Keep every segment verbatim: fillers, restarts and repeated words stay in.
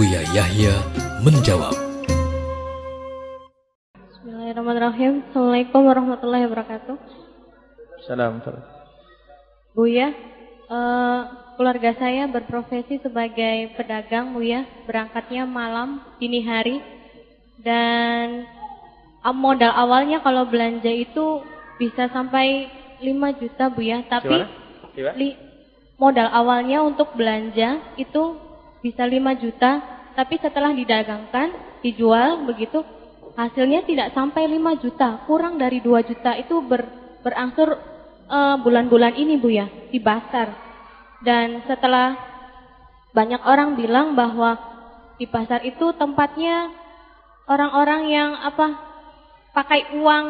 Buya Yahya menjawab. Bismillahirrahmanirrahim. Assalamualaikum warahmatullahi wabarakatuh. Assalamualaikum. Buya, uh, keluarga saya berprofesi sebagai pedagang, Buya. Berangkatnya malam, dini hari. Dan modal awalnya kalau belanja itu bisa sampai lima juta, Buya. Tapi li, modal awalnya untuk belanja itu bisa lima juta. Tapi setelah didagangkan, dijual begitu, hasilnya tidak sampai lima juta. Kurang dari dua juta itu ber, berangsur uh, bulan-bulan ini, Buya, di pasar. Dan setelah banyak orang bilang bahwa di pasar itu tempatnya orang-orang yang apa pakai uang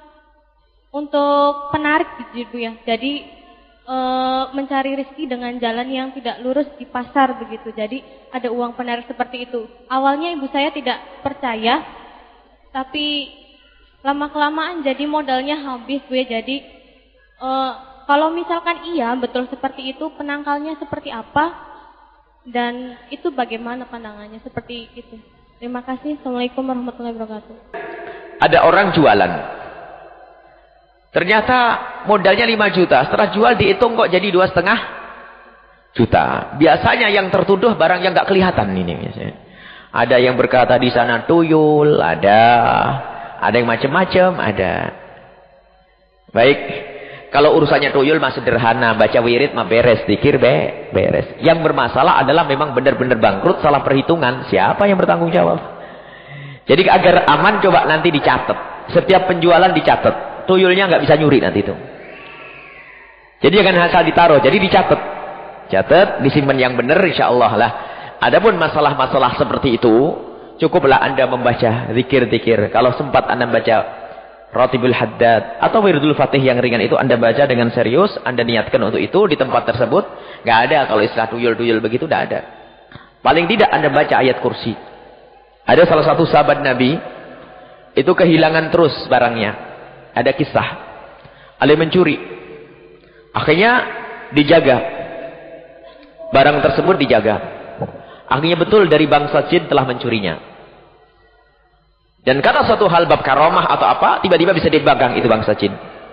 untuk penarik gitu ya. Jadi e, mencari rezeki dengan jalan yang tidak lurus di pasar begitu. Jadi ada uang penarik seperti itu. Awalnya ibu saya tidak percaya, tapi lama-kelamaan jadi modalnya habis, Bu ya. Jadi e, kalau misalkan iya betul seperti itu, penangkalnya seperti apa dan itu bagaimana pandangannya seperti itu. Terima kasih. Assalamualaikum warahmatullahi wabarakatuh. Ada orang jualan. Ternyata modalnya lima juta. Setelah jual dihitung kok jadi dua setengah juta. Biasanya yang tertuduh barang yang nggak kelihatan ini. Biasanya. Ada yang berkata di sana tuyul, ada, ada yang macam-macam, ada. Baik. Kalau urusannya tuyul mah sederhana, baca wirid mah beres, zikir be, beres. Yang bermasalah adalah memang benar-benar bangkrut, salah perhitungan. Siapa yang bertanggung jawab? Jadi agar aman coba nanti dicatat. Setiap penjualan dicatat. Tuyulnya nggak bisa nyuri nanti itu. Jadi jangan asal ditaruh, jadi dicatat. Catat, disimpan yang benar insya Allah lah. Adapun masalah-masalah seperti itu, cukuplah Anda membaca zikir-zikir. Kalau sempat Anda baca Ratibul Haddad atau Wirdul Fatih yang ringan itu Anda baca dengan serius, Anda niatkan untuk itu di tempat tersebut. Nggak ada kalau istilah tuyul-tuyul begitu, nggak ada. Paling tidak Anda baca ayat kursi. Ada salah satu sahabat Nabi itu kehilangan terus barangnya. Ada kisah, ada yang mencuri. Akhirnya dijaga. Barang tersebut dijaga. Akhirnya betul dari bangsa jin telah mencurinya. Dan karena suatu hal bab karomah atau apa, tiba-tiba bisa dipegang itu bangsa jin.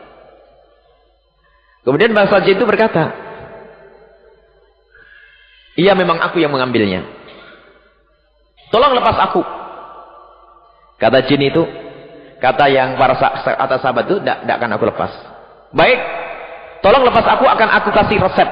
Kemudian bangsa jin itu berkata, iya memang aku yang mengambilnya. Tolong lepas aku. Kata jin itu, kata yang para atas sahabat itu, tidak akan aku lepas. Baik, tolong lepas aku, akan aku kasih resep.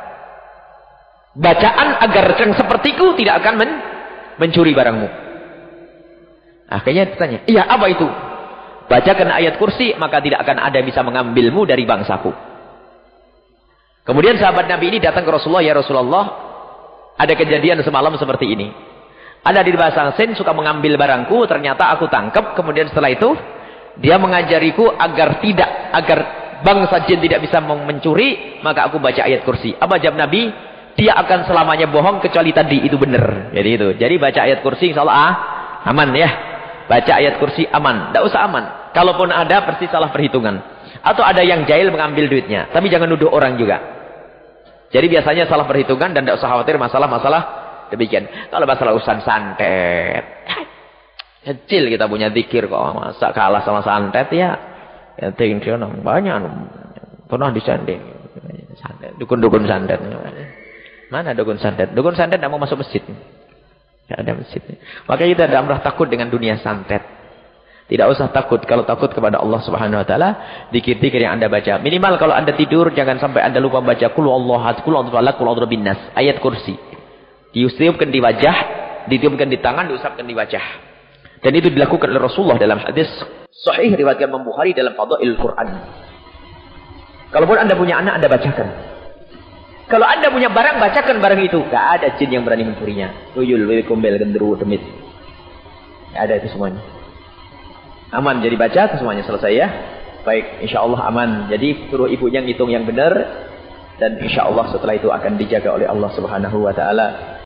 Bacaan agar yang sepertiku tidak akan men mencuri barangmu. Akhirnya ditanya, iya apa itu? Bacakan ayat kursi, maka tidak akan ada bisa mengambilmu dari bangsaku. Kemudian sahabat Nabi ini datang ke Rasulullah, ya Rasulullah, ada kejadian semalam seperti ini. Ada di bahasa Sin suka mengambil barangku, ternyata aku tangkap, kemudian setelah itu dia mengajariku agar tidak, agar bangsa jin tidak bisa mencuri, maka aku baca ayat kursi. Apa jawab Nabi? Dia akan selamanya bohong kecuali tadi itu benar. Jadi itu. Jadi baca ayat kursi insyaallah ah, aman ya. Baca ayat kursi aman, tidak usah aman. Kalaupun ada pasti salah perhitungan. Atau ada yang jahil mengambil duitnya, tapi jangan nuduh orang juga. Jadi biasanya salah perhitungan dan tidak usah khawatir masalah-masalah demikian. Kalau masalah urusan santet, kecil kita punya zikir kok, masa kalah sama santet ya? Ya tinggal banyak, pernah disantet, dukun-dukun santet. Mana dukun santet? Dukun santet tidak mau masuk masjid. Tidak ada masjid. Makanya kita tidak pernah takut dengan dunia santet. Tidak usah takut. Kalau takut kepada Allah Subhanahu Wa Taala, dikir-dikir yang Anda baca. Minimal kalau Anda tidur, jangan sampai Anda lupa baca Qul Huwallahu Ahad, Qul A'udzu Birabbil Falaq, Qul A'udzu Birabbin Nas. Ayat kursi. Diusapkan di wajah, ditiupkan di tangan, diusapkan di wajah. Dan itu dilakukan oleh Rasulullah dalam hadis sahih riwayat Imam Bukhari dalam Fadail Quran. Kalaupun Anda punya anak, Anda bacakan. Kalau Anda punya barang, bacakan barang itu. Tidak ada jin yang berani mencurinya. Tuyul, wewe, kumbel, genderuwo, demit. Tidak ada itu semuanya. Aman, jadi baca semuanya selesai ya. Baik, insya Allah aman. Jadi suruh ibunya ngitung yang benar. Dan insya Allah setelah itu akan dijaga oleh Allah Subhanahu Wa Taala.